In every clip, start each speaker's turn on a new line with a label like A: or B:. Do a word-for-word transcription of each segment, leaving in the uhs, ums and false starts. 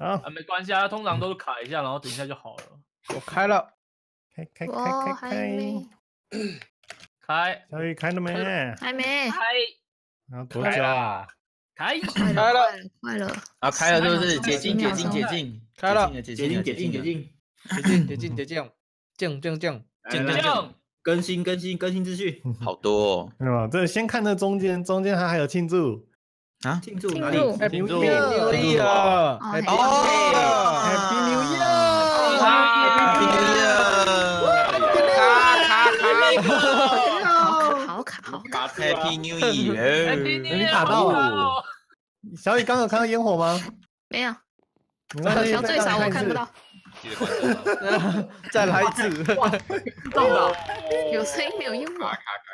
A: 啊，
B: 没关系啊，通常都是卡一下，然后等一下就好了。
C: 我开了，
A: 开开开
D: 我
A: 开
D: 还没
A: 开，
B: 开，
A: 小雨开了没？
D: 还没
B: 开，
A: 然后多久啊？
B: 开，
D: 快
C: 开了
D: 了快了，
E: 啊，开了是不是？解禁解禁
D: 十秒钟
E: 解禁，
C: 开了
E: 解
F: 解禁解禁解
E: 禁
F: 禁，
C: 解禁解禁解禁，降降降，
E: 降降
F: 来来
B: 降，
F: 更新更新更新资讯，
E: 好多哦
A: 没有，这先看那中间，中间它还有庆祝
E: 啊！
F: 庆祝哪里？
D: 庆祝
C: 哎，
A: 庆祝
C: 牛力了
D: 哦
C: ，Happy
A: Happy New Year！
E: Happy New Year！
D: 好卡好卡好卡，
E: Happy New Year！
A: 你打到了。小雨刚有看到烟火吗？
D: 没有，
A: 没关系
D: 小最少我看不到，
G: 记得关注啊。
C: 再来一次，
F: 中了，
D: 有声音没有烟火。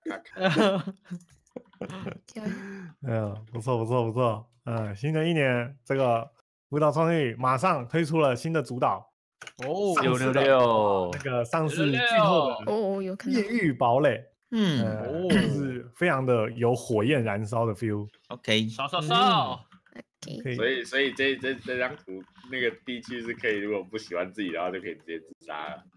A: 嗯，不错不错不错。嗯，新的一年，这个舞蹈创意马上推出了新的主导，
C: 哦，
A: 上市的
G: 六
A: 那个上市剧透的
D: 哦，有看到
A: 夜狱堡垒，
E: 嗯
A: 呃，就是非常的有火焰燃烧的 feel。
E: ，OK，
B: 烧烧烧，
A: 可以
H: 所以所以这这这张图那个地区是可以，如果不喜欢自己的话，就可以直接自杀了。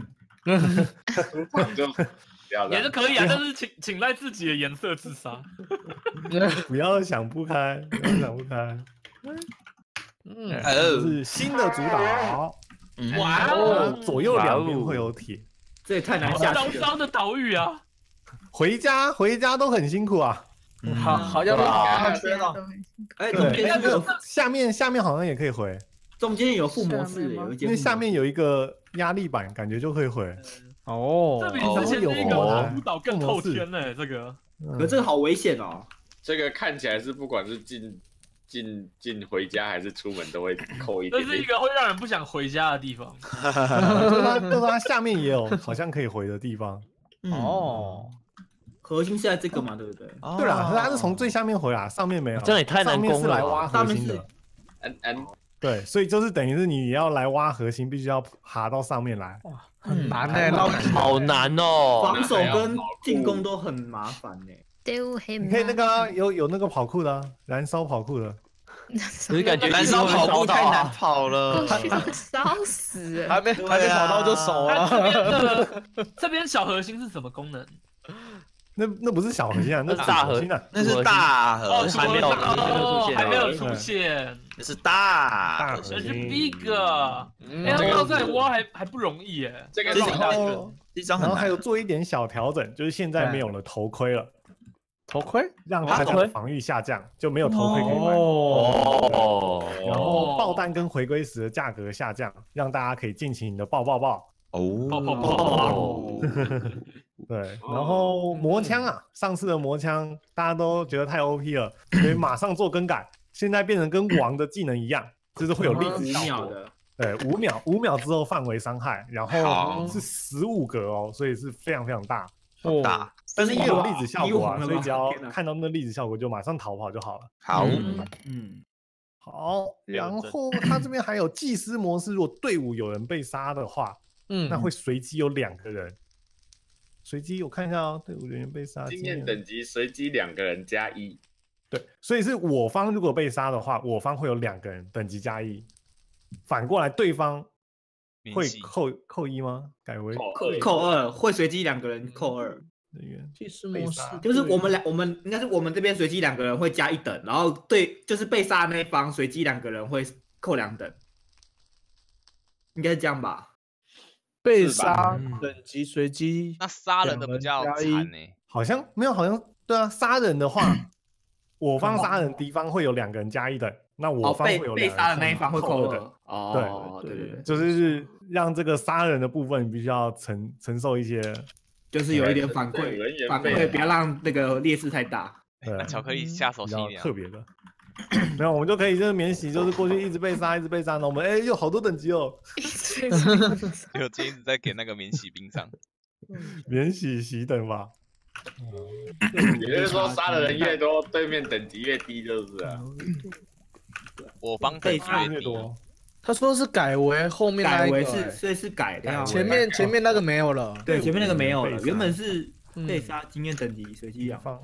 H: 就不要
B: 也是可以啊，但是请请在自己的颜色自杀。
A: 不要想不开，不要想不开。
C: 嗯，
A: 哎这是新的主导，
B: 哇
A: 呃
B: 哦，
A: 左右两边会有铁。
F: 这也太难下
B: 烧
F: 去了。
B: 烧的岛屿啊，
A: 回家回家都很辛苦啊。
C: 好，好像
F: 啊
C: 知道，
F: 哎，中
A: 对，
F: 间有
A: 下面下面好像也可以回，
F: 中间有附模式，有一
A: 因为下面有一个压力板，感觉就可以回。
C: 哦
B: 这比之前那个舞蹈更透天呢。这个，
F: 可这个好危险哦。
H: 这个看起来是不管是进进进回家还是出门都会扣一点点。
B: 这是一个会让人不想回家的地方。
A: 就是它就是它下面也有好像可以回的地方。
C: 哦，
F: 核心是在这个嘛，对不对？
A: 对啦，它是从最下面回来，上面没有。
G: 这样也太难
A: 上面
G: 攻了
A: 是来挖
G: 吧。
A: 核心的。
H: 嗯嗯，
A: 对，所以就是等于是你要来挖核心，必须要爬到上面来。
C: 很难哎，捞
G: 好难哦。
F: 防守跟进攻都很麻烦呢。
D: 丢黑
A: 你可以那个啊有有那个跑酷的啊，燃烧跑酷的。
G: 可是感觉
E: 燃烧跑步太难跑了，
D: 烧死了，
C: 还没还没跑到就熟了。
B: 这边的这边小核心是什么功能？
A: 那那不是小核心啊，那是
G: 大核
A: 核心啊，
E: 那是大核
B: 哦，
E: 心，
G: 还没有
B: 哦还没有出
A: 对
B: 现，
E: 那是大
A: 大
E: 核心
B: 那是
A: 核心
B: big。
C: 嗯
B: 哎，要到这里挖还还不容易耶。
H: 这个
E: 这
H: 是
A: 然后
E: 这张很难
A: 然后还有。做一点小调整，就是现在没有了头盔了，
C: 头盔
A: 让大家的防御下降，就没有头盔可以买。
C: 哦，
G: 哦，
A: 然后爆弹跟回归时的价格下降，让大家可以尽情的爆爆爆。
B: 泡泡
E: 哦，
B: 泡，
A: 对，然后魔枪啊，上次的魔枪大家都觉得太 O P 了，所以马上做更改，现在变成跟王的技能一样，就是会有粒子
F: 五
A: 效果。
F: 秒的，
A: 对，五秒，五秒之后范围伤害，然后
E: 好
A: 是十五格哦，所以是非常非常大。
C: 哦
E: 大
A: 但是因为有粒子效果啊，
F: 哇
A: 所以只要
F: 天哪
A: 看到那粒子效果就马上逃跑就好了。
E: 好，
F: 嗯，
A: 好，然后他这边还有祭司模式，如果队伍有人被杀的话，
C: 嗯
A: 那会随机有两个人。随机我看一下哦，队伍有人被杀，
H: 经验等级随机两个人加一。
A: 对，所以是我方如果被杀的话，我方会有两个人等级加一，反过来对方会扣扣一吗？改为
F: 扣扣二，会随机两个人扣二。
A: 人员
C: 祭司模式
F: 就是我们俩，我们应该是我们这边随机两个人会加一等，然后对，就是被杀的那一方随机两个人会扣两等，应该是这样吧？
C: 被杀等级随机，
G: 那杀人的比较惨呢。
A: 好像没有，好像对啊，杀人的话，我方杀人，敌方会有两个人加一等，那我方会有
F: 被杀的那一方会扣二。
A: 哦，
F: 对对对，
A: 就是让这个杀人的部分你必须要承承受一些，
F: 就是有一点反馈，反馈不要让那个劣势太大。
G: 那巧克力下手心一点，
A: 特别的。没有，我们就可以就是免洗，就是过去一直被杀，一直被杀，然后我们哎有好多等级哦。
G: 有今天一直在给那个免洗冰上，
A: 免洗洗等吧。
H: 也就是说，杀的人越多，对面等级越低，就是啊。
G: 我方等级
A: 越多。
C: 他说是改为后面那
F: 改为
C: 一个，
F: 是所以是改的，
C: 前面前面那个没有了。
F: 对，前面那个没有了，原本是被杀经验等级随机两
A: 方。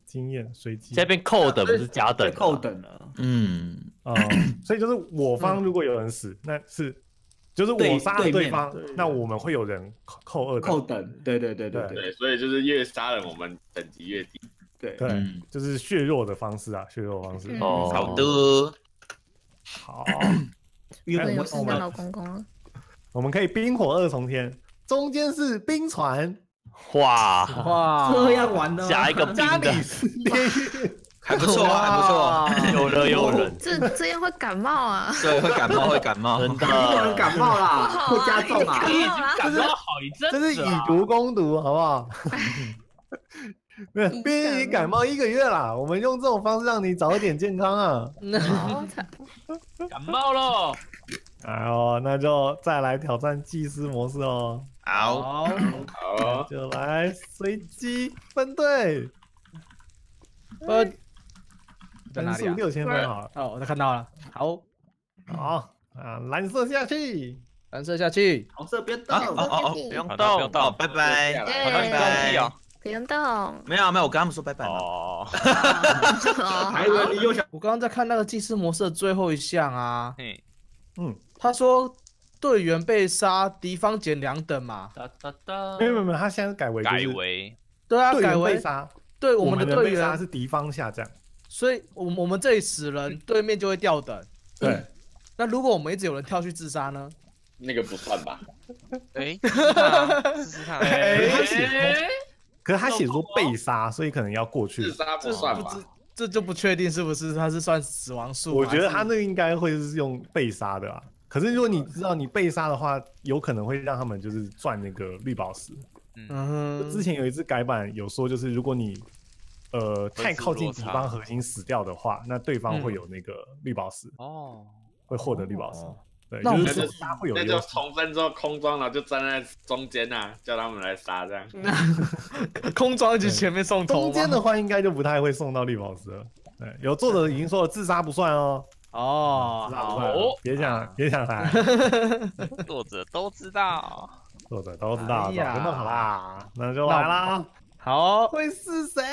A: 经验随机。
I: 现在变扣等不是加等，
F: 扣等了。
E: 嗯，
A: 哦，所以就是我方如果有人死，那是就是我杀了对方，那我们会有人扣扣二
F: 扣等。对对对对
H: 对，所以就是越杀人，我们等级越低。
F: 对
A: 对，就是削弱的方式啊，削弱的方式。
E: 哦，好的。
A: 好，
D: 因为我是你的老公公了。
A: 我们可以冰火二重天，中间是冰船。
I: 哇
F: 哇，这样玩的，
I: 加一个冰的，
E: 还不错啊，还不错，
I: 有热有冷。
D: 这这样会感冒啊？
E: 对，会感冒，会感冒，
I: 真的，
F: 有人感冒啦，会加重啊。
B: 你已经感冒好一阵子，
A: 这是以毒攻毒，好不好？没有，冰已感冒一个月啦，我们用这种方式让你早一点健康啊。
B: 感冒了。
A: 哎呦，那就再来挑战祭司模式哦。
E: 好，
H: 好，
A: 就来随机分队。
C: 分在哪里啊？
A: 六千分好了。
C: 哦，我都看到了。好，
A: 好啊，蓝色下去，
C: 蓝色下去，
F: 红色别动。
E: 哦哦哦，
I: 不用动，
G: 不用动，
E: 拜拜，
D: 拜
E: 拜。
D: 不用动。
E: 没有没有，我跟他们说拜拜。
I: 哦，
F: 还以为你又想，
C: 我刚刚在看那个祭司模式的最后一项啊。
G: 嗯
A: 嗯，
C: 他说队员被杀，敌方减两等嘛。
B: 哒哒哒。
A: 没有没有没有，他现在改为
G: 改为
C: 对啊，改为
A: 被杀，
C: 对
A: 我
C: 们的队员
A: 杀是敌方下降，
C: 所以我我们这里死人，对面就会掉等。
A: 对，
C: 那如果我们一直有人跳去自杀呢？
H: 那个不算吧？
G: 哎，试试看，
A: 哎，他写，可是他写说被杀，所以可能要过去。
H: 自杀不算吧？
C: 这就不确定是不是他是算死亡数。
A: 我觉得他那个应该会是用被杀的啊。可是如果你知道你被杀的话，有可能会让他们就是赚那个绿宝石。
C: 嗯，
A: 之前有一次改版有说，就是如果你呃太靠近敌方核心死掉的话，那对方会有那个绿宝石
G: 哦，
A: 会获得绿宝石。对，
C: 那
A: 就是说他会有
H: 那就重生之后空装了，就站在中间呐，叫他们来杀这样。
C: 空装一直前面送头。
A: 中间的话应该就不太会送到绿宝石了。对，有作者已经说了，自杀不算哦。
C: 哦，
A: 好，别想别想来。
G: 作者都知道，
A: 作者都知道，早就弄好啦，那就来啦。
C: 好，
A: 会是谁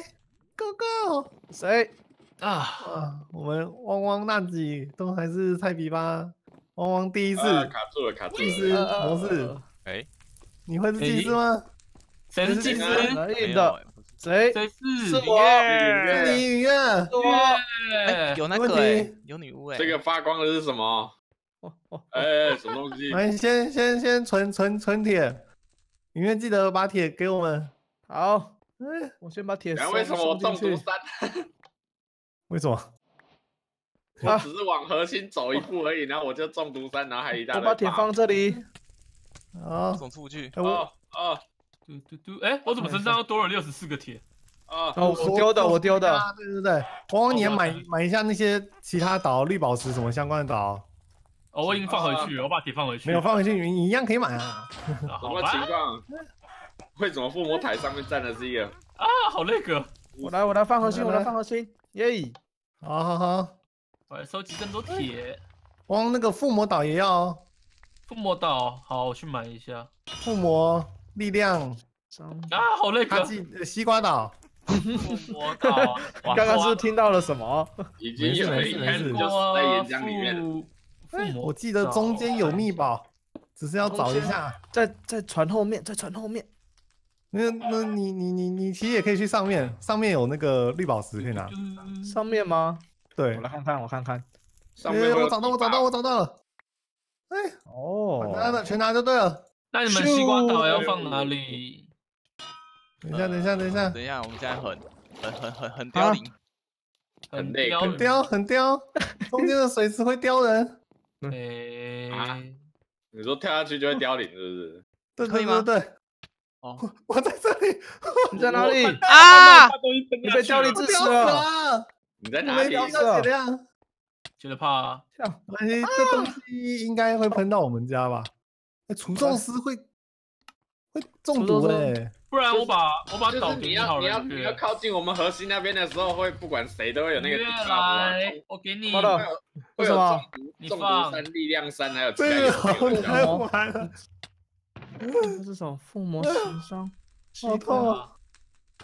A: ？Go go！
C: 谁
B: 啊？
A: 啊，我们汪汪那几都还是菜比吧？汪汪第一次
H: 卡住了，卡住了。
A: 祭司模式，
G: 哎，
A: 你会是祭司吗？
B: 谁是祭司？
C: 谁的？谁？
B: 谁是？
C: 是我。
A: 是你雨月。
G: 哎，有那个哎，有女巫哎。
H: 这个发光的是什么？哎，什么东西？
A: 来，先先先存存存铁，雨月记得把铁给我们。
C: 好，哎，我先把铁。
H: 为什么我中毒三？
A: 为什么？
H: 我只是往核心走一步而已，然后我就中毒三，然后还一大堆。
C: 我把铁放这里。
A: 啊，
G: 送出去。
H: 哦哦，
B: 嘟嘟嘟，哎，我怎么身上又多了六十四个铁？
H: 哦，
C: 我丢的，我丢的。
A: 对对对，汪汪，你也买买一下那些其他岛绿宝石什么相关的岛。
B: 哦，我已经放回去了，我把铁放回去。
A: 没有放回去，你一样可以买啊。
H: 什么情况？为什么附魔台上面站的是一个？
B: 啊，好那个。
C: 我来，我来放核心，我来放核心，耶！
A: 好好好，
B: 我来收集更多铁。
A: 汪，那个附魔岛也要哦。
B: 附魔岛，好，我去买一下。
A: 附魔力量
B: 啊，好那个。
A: 西瓜岛。
B: 附魔岛，
C: 刚刚是听到了什么？
H: 已经有一开始就是在岩浆里面。
A: 我记得中间有秘宝，只是要找一下。
C: 在在船后面，在船后面。
A: 那那你你你你其实也可以去上面，上面有那个绿宝石可以拿。
C: 上面吗？
A: 对，
C: 我来看看，我看看。
H: 上面
A: 我找到，我找到，我找到了。哎，
C: 哦，
A: 拿了，全拿就对了。
B: 那你们西瓜岛要放哪里？
A: 等一下，等一下，等一下，
G: 等一下，我们现在很很很很很凋零，
B: 很
H: 累，
A: 很刁，很刁。中间的水池会刁人。
B: 哎，
H: 你说跳下去就会凋零，是不是？
A: 对对对对。
G: 哦，
A: 我在这里。
C: 你在哪里
B: 啊？
C: 你被凋零致死了。
H: 你在哪里？
B: 觉得怕？
A: 哎，这东西应该会喷到我们家吧？哎，除咒师会会中毒哎。
B: 不然我把我把岛
H: 你要你要你要靠近我们核心那边的时候，会不管谁都会有那个。
B: 来，我给你。
C: 为什么？
H: 中毒三、力量三，还有其他
A: 这个好难玩啊！
C: 这是什么附魔神伤？
A: 好痛啊！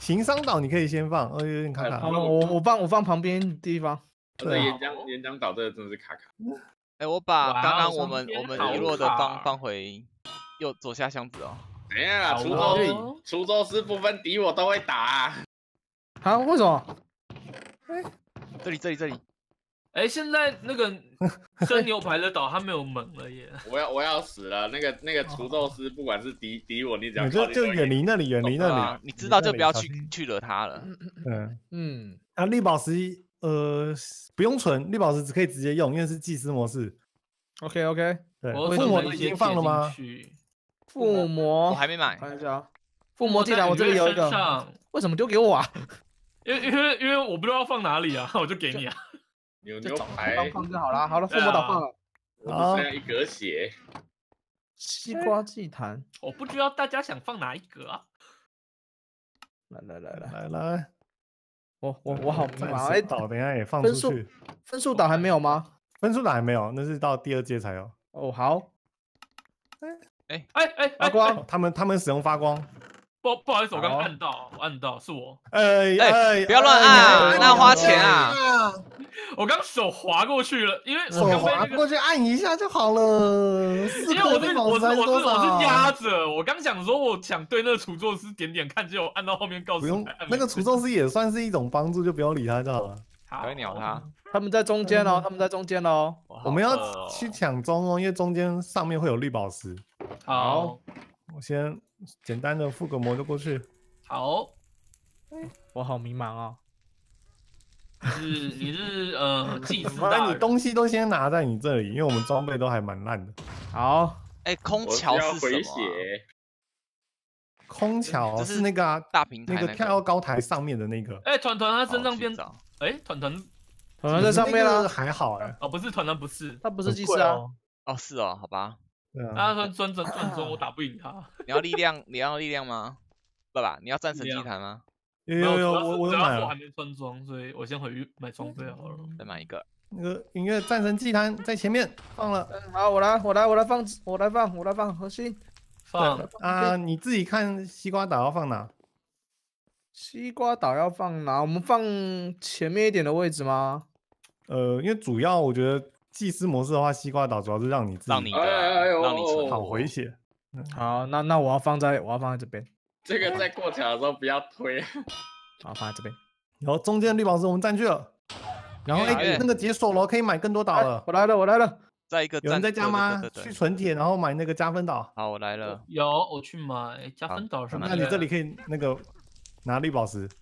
A: 情商岛你可以先放，哦，有点卡卡。
C: 好了，我我放我放旁边地方。
H: 这岩浆岩浆岛这个真的是卡卡。
G: 哎，我把
B: 哇
G: 刚刚
B: 上
G: 我们我
B: 天好
G: 们遗落的
B: 卡
G: 放放回右左下箱子哦。
H: 等一下，
B: 好
H: 滁
B: 哦
H: 州滁州师不分敌我都会打啊。
C: 啊？为什么？
G: 这里这里这里，
B: 哎，现在那个生牛排的岛它没有门了耶。
H: 我要我要死了！那个那个滁州师，不管是敌敌我，你只要
A: 你就就
H: 靠近都
A: 远离那里，远离那里。
G: 你知道就不要去
A: 小心
G: 去惹他了。
A: 嗯
C: 嗯，
A: 啊，绿宝石呃不用存，绿宝石只可以直接用，因为是祭司模式。
C: OK OK，
A: 对，
B: 我
A: 附魔已经
B: 准备一些铁进
A: 放了吗？
B: 去
C: 附魔
G: 我还没买。
C: 看一下啊，附魔技能我这里有一个，
B: 上
C: 为什么丢给我啊？
B: 因为因为因为我不知道要放哪里啊，我就给你啊。
H: 牛牛
C: 就找地
H: 排
C: 方，放就好了。好了，附魔岛放了。
H: 我只剩下一格血。
C: 西瓜祭坛，
B: 我不知道大家想放哪一个啊？
C: 来来来来，
A: 来来，
C: 我我我好迷
A: 战
C: 茫哎
A: 神，岛等一下也放出
C: 分数
A: 去。
C: 分数岛还没有吗？
A: 分数岛还没有，那是到第二届才有。
C: 哦，好，
B: 哎哎哎，
C: 发光
A: 哦他们他们使用发光。
B: 不不好意思，我刚
C: 好
B: 按到，我按到是我，
A: 哎
G: 哎
A: 哎，
G: 不要乱
A: 哎
G: 按，
A: 你
G: 那要花钱啊！
B: 我刚手划过去了，因为我
A: 手
B: 刚被那个
A: 滑过去按一下就好了。
B: 因为我是我是我是我是
A: 压，
B: 压着，我刚想说我想对那个储作师点点看，结果按到后面告诉
A: 不用
B: 我按
A: 那个
B: 没
A: 诅咒师也算是一种帮助，就不用理他就好了。
B: 好
G: 不会鸟他。
C: 他们在中间哦，他们在中间哦。
A: 我们要去抢中哦，因为中间上面会有绿宝石。
B: 好
A: 我先简单的附个魔就过去。
B: 好，
C: 我好迷茫哦。
B: 是你是呃祭司大人，
A: 那你东西都先拿在你这里，因为我们装备都还蛮烂的。
C: 好，
G: 哎，空
H: 我
G: 桥
H: 要回
G: 是什么啊？
H: 血。
A: 空桥
G: 就是
A: 是那个啊
G: 大平台
A: 那个跳到高台上面的那个。
B: 哎，团团他身上变
G: 好去找
B: 哎团团
C: 可能在上面
A: 那个
C: 啦。
A: 还好哎。
B: 哦不是团团不是，
C: 他不是祭
A: 很贵
C: 司啊。
A: 哦。
G: 哦，是哦，好吧。
A: 对啊。
B: 他说专专专中我打不赢他，
G: 你要力量，你要力量吗？不吧，你要战神
B: 力量
G: 祭坛吗？
A: 有有有，
B: 主要是
A: 我我
B: 主
A: 有买了
B: 要是我还没穿装，所以我先回去买装备好了。
G: 再买一个。
A: 那个音乐战神祭坛在前面放了。
C: 嗯好，我来，我来，我来放，我来放，我来放核心。
B: 放
A: 啊，你自己看西瓜岛要放哪？
C: 西瓜岛要放哪？我们放前面一点的位置吗？
A: 呃，因为主要我觉得祭司模式的话，西瓜岛主要是让你自己
G: 让你的
H: 哎哎呦
G: 让你存
A: 好回血。
C: 好，那那我要放在，我要放在这边，
H: 这个在过桥的时候不要推。
C: 好，放在这边。
A: 然后中间绿宝石我们占据了，然后哎、
G: 哎
A: 那个解锁了，可以买更多岛
C: 哎
A: 了。
C: 我来了，我来了。
G: 在一个
A: 有人在
G: 战
A: 家吗？
G: 对对对对
A: 去存铁，然后买那个加分岛。
G: 好，我来了。
B: 有我去买加分岛什么的。
A: 那你这里可以那个拿绿宝石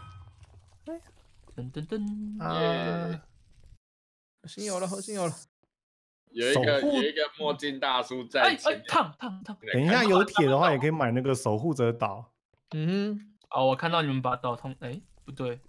B: 噔噔噔
A: 啊。
C: 核心有了，核心有了。
H: 有一个
A: 守护
H: 有一个墨镜大叔在
B: 哎
H: 前
B: 哎烫烫烫！
A: 等一下有铁的话，也可以买那个守护者岛。
C: 嗯哼，
B: 哦，我看到你们把岛通，哎不对，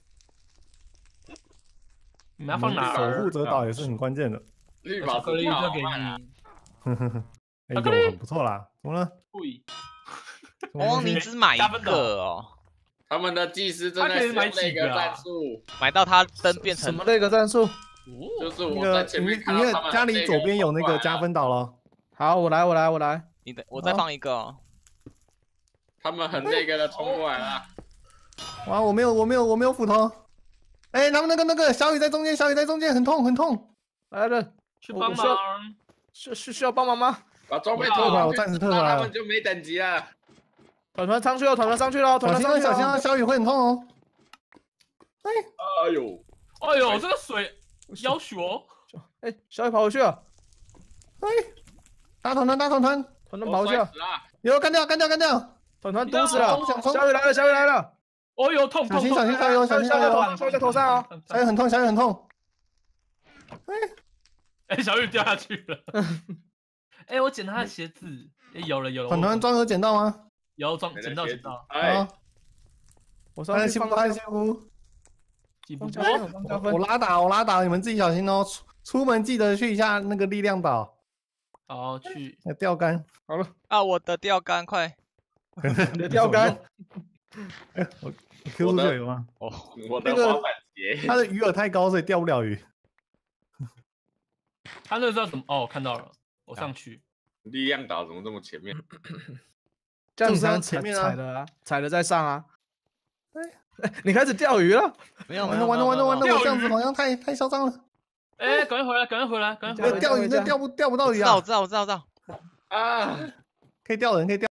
B: 你们要放哪
A: 守
B: 儿？
A: 护者岛也是很关键的。
H: 绿宝
B: 巧克力
H: 石
B: 就给
H: 好慢啊
B: 你。
A: 呵呵呵，哎
B: 巧克力
A: 有很不错啦。怎么了？
B: 对，
G: 哦，你只买一
B: 加分岛
G: 个哦，
H: 他们的技师正在使用那个战术，
G: 买到它灯变成
C: 什么那个战术？
H: 就是我
A: 那个
H: 在前面
A: 你你
H: 看到他们
A: 家里左边有那个加
H: 分，
A: 分岛了。
C: 好，我来，我来，我来。
G: 你的，我再放一个哦。
H: 他们很那个的冲过来了。
A: 哇，我没有我没有我没有斧头。哎，他们那个那个小雨在中间，小雨在中间，很痛很痛。
C: 来了，
B: 去帮
C: 我需要
B: 忙。
C: 需需需要帮忙吗？
H: 把装备
B: 哇
H: 脱
A: 我暂时退回来了
H: 他们就没等级了。
C: 团团上去了，团团上去了，团
A: 小心啊
C: 团上去了。
A: 小心啊，小雨会很痛哦。
H: 哎呦，
B: 哎呦，这个水要求哦。
C: 哎，小雨跑回去了，
A: 哎，大团团大团团，
C: 团团跑回去了，
H: 了，
A: 有干掉干掉干掉。
C: 团团毒死了
A: 冲想。冲
C: 小雨来了，小雨来了，
B: 哦呦，痛痛痛！
A: 小心小心小雨有小心小雨有
C: 小雨在头上啊。
A: 小雨很痛小雨很痛。
B: 哎，小雨掉下去了。哎，我捡他的鞋子。哎，有了有了。
A: 团团装有捡到吗？
B: 有装捡到捡到。
H: 哎
A: 啊，，
C: 我
A: 他在幸福他
C: 上去放
A: 在幸福。
B: 记不住
C: 放加。分，放加分
A: 我。拉打我拉打，你们自己小心哦。出出门记得去一下那个力量岛，
B: 好去。
A: 要钓竿。
C: 好了，
G: 啊，我的钓竿快！
C: 你的钓竿。
A: 哎，我我 Q 出去有吗？
G: 哦，
H: 我的
A: 那个
H: 滑板鞋，
A: 它的鱼饵太高，所以钓不了鱼。
B: 他那叫什么？哦，我看到了，我上去。
H: 力量岛怎么这么前面？
C: 这样
A: 就是要
C: 才
A: 前面啊
C: 踩的啊，踩了再上啊。 你开始钓鱼了？
I: 没有，
A: 完了完了完了完了，
B: 没有
A: 我这样子好像太太嚣张了。
B: 哎，赶快回来，赶快回来，赶快回来！
A: 钓鱼那钓不钓不到鱼啊
I: 我知道，我？知道，我知道，我知道。
H: 啊！
A: 可以钓人，可以钓。